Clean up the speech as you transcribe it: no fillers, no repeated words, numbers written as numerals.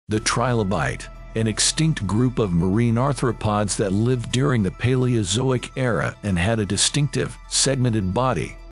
The trilobite, an extinct group of marine arthropods that lived during the Paleozoic era and had a distinctive, segmented body,